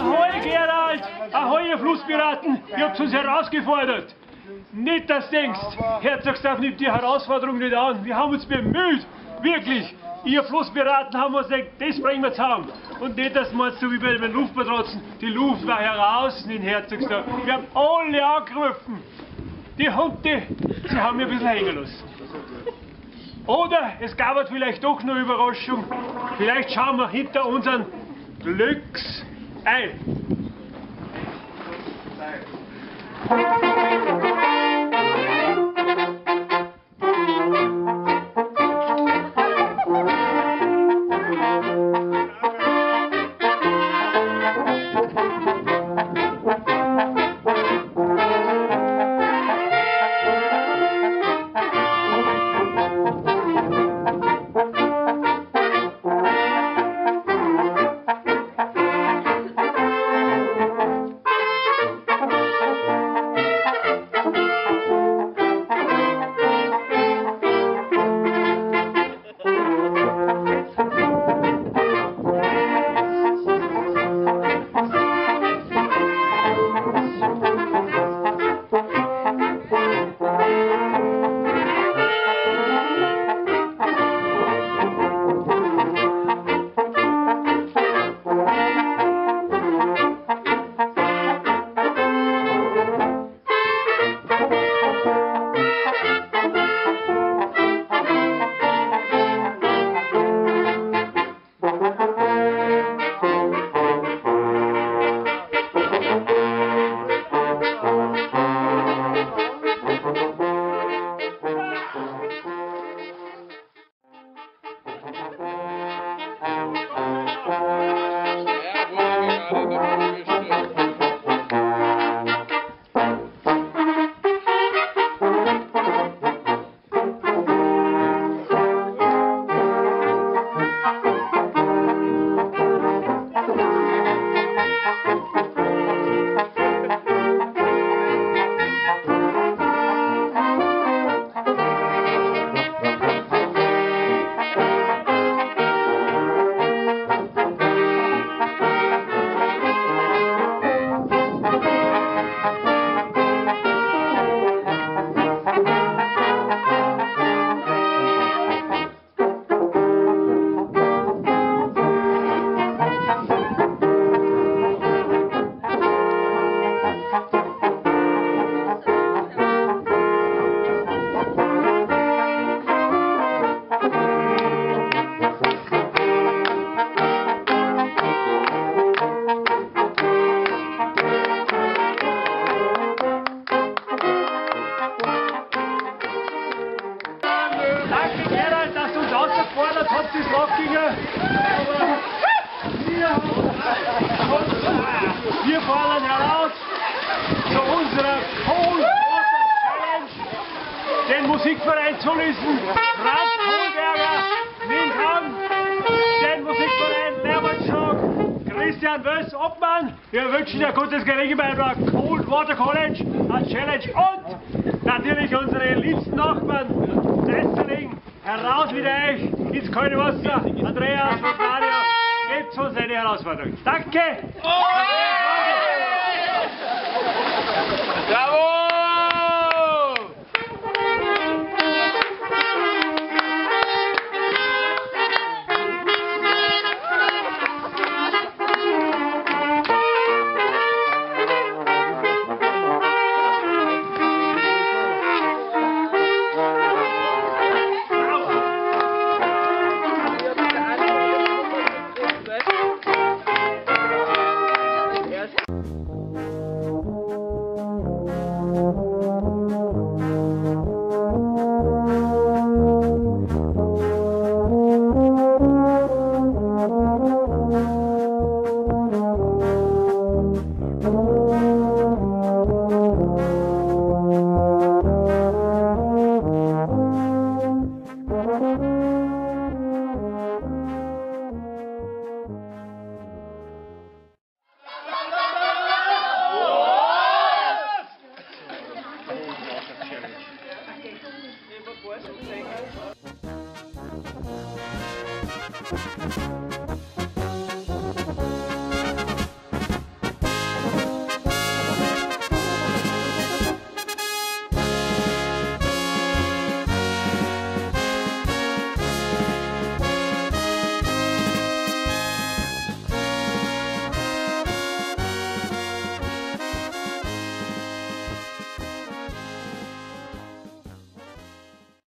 Ahoi Gerald! Ahoi ihr Flusspiraten! Ihr habt uns herausgefordert! Nicht, dass du denkst, Herzogsdorf nimmt die Herausforderung nicht an. Wir haben uns bemüht, wirklich. Ihr Flusspiraten haben uns gesagt, das bringen wir zusammen. Und nicht, dass man so wie bei den Luftmatrotzen, die Luft war heraus in Herzogsdorf. Wir haben alle angerufen. Die Hunde, sie haben mich ein bisschen hängen lassen. Oder es gab halt vielleicht doch noch Überraschung. Vielleicht schauen wir hinter unseren Glücksei. Habt ihr Lockinger? Wir fordern heraus zu unserer Cold Water Challenge den Musikverein Zullissen, Franz Kohlberger, Wilhelm, den Musikverein Lermanschog, Christian Wöss, Obmann. Wir wünschen dir gutes Gelingen bei der Cold Water College als Challenge und natürlich unsere liebsten Nachbarn, Sesseling. Heraus mit euch ins kalte Wasser. Andreas und Mario, gebt uns eine Herausforderung. Danke! Bravo! Thank you.